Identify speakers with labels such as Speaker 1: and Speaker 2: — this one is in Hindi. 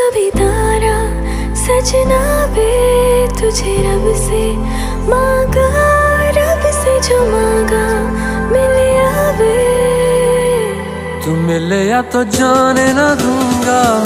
Speaker 1: भी तारा सजना वे तुझे रब से मांगा, रब से जो मांगा मिले आवे।
Speaker 2: तू मिले या तो जाने ना दूंगा,